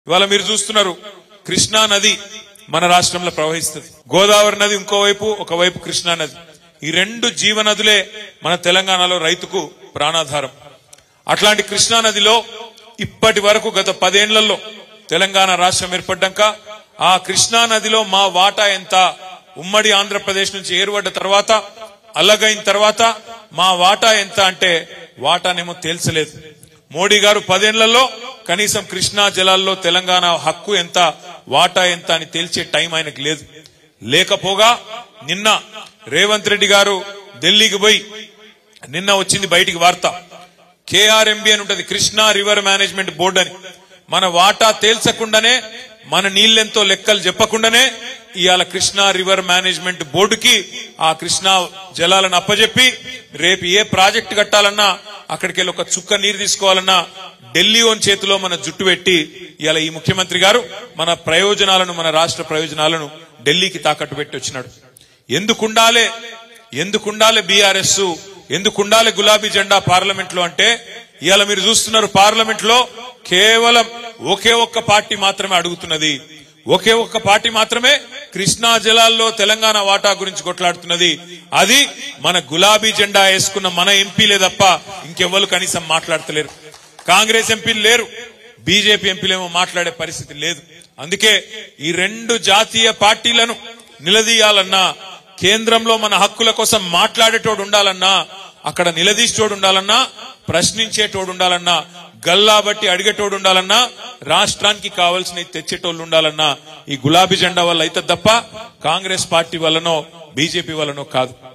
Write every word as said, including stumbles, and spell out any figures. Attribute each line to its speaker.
Speaker 1: ఇవాళ మీరు చూస్తున్నారు కృష్ణా నది మన రాష్ట్రంలో ప్రవహిస్తుంది. గోదావరి నది ఇంకోవైపు, ఒకవైపు కృష్ణా నది. ఈ రెండు జీవనదులే మన తెలంగాణలో రైతుకు ప్రాణాధారం. అట్లాంటి కృష్ణా నదిలో ఇప్పటి వరకు గత పదేళ్లలో తెలంగాణ రాష్ట్రం ఏర్పడ్డాక ఆ కృష్ణా నదిలో మా వాటా ఎంత, ఉమ్మడి ఆంధ్రప్రదేశ్ నుంచి ఏర్పడ్డ తర్వాత అలగైన తర్వాత మా వాటా ఎంత అంటే వాటానేమో తేల్చలేదు. మోడీ గారు పదేళ్లలో కనీసం కృష్ణా జలాల్లో తెలంగాణ హక్కు ఎంత, వాటా ఎంత అని తేల్చే టైం ఆయనకు లేదు. లేకపోగా నిన్న రేవంత్ రెడ్డి గారు ఢిల్లీకి పోయి నిన్న వచ్చింది బయటికి వార్త, కేఆర్ఎంబి అని ఉంటది, కృష్ణా రివర్ మేనేజ్మెంట్ బోర్డు అని. మన వాటా తేల్చకుండానే, మన నీళ్లెంతో లెక్కలు చెప్పకుండానే ఇవాళ కృష్ణా రివర్ మేనేజ్మెంట్ బోర్డుకి ఆ కృష్ణా జలాలను అప్పజెప్పి రేపు ఏ ప్రాజెక్టు కట్టాలన్నా, అక్కడికి వెళ్ళి ఒక చుక్క నీరు తీసుకోవాలన్నా ఢిల్లీ ఓన్ చేతిలో మన జుట్టు పెట్టి ఇవాళ ఈ ముఖ్యమంత్రి గారు మన ప్రయోజనాలను, మన రాష్ట్ర ప్రయోజనాలను ఢిల్లీకి తాకట్టు పెట్టి వచ్చినాడు. ఎందుకుండాలే ఎందుకుండాలే బీఆర్ఎస్, ఎందుకుండాలే గులాబీ జెండా పార్లమెంట్ లో అంటే ఇవాళ మీరు చూస్తున్నారు పార్లమెంట్ లో కేవలం ఒకే ఒక్క పార్టీ మాత్రమే అడుగుతున్నది. ఒకే ఒక్క పార్టీ మాత్రమే కృష్ణా జలాల్లో తెలంగాణ వాటా గురించి కొట్లాడుతున్నది. అది మన గులాబీ జెండా వేసుకున్న మన ఎంపీలే తప్ప ఇంకెవ్వరు కనీసం మాట్లాడతలేరు. కాంగ్రెస్ ఎంపీలు లేరు, బీజేపీ ఎంపీలేమో మాట్లాడే పరిస్థితి లేదు. అందుకే ఈ రెండు జాతీయ పార్టీలను నిలదీయాలన్నా, కేంద్రంలో మన హక్కుల కోసం మాట్లాడేటోడు ఉండాలన్నా, అక్కడ నిలదీసేటోడు ఉండాలన్నా, ప్రశ్నించేటోడు ఉండాలన్నా, గల్లా బట్టి అడిగేటోడు ఉండాలన్నా, రాష్ట్రానికి కావాల్సిన తెచ్చేటోళ్ళు ఉండాలన్నా ఈ గులాబీ జెండా వల్ల అయితే తప్ప కాంగ్రెస్ పార్టీ వల్లనో బీజేపీ వల్లనో కాదు.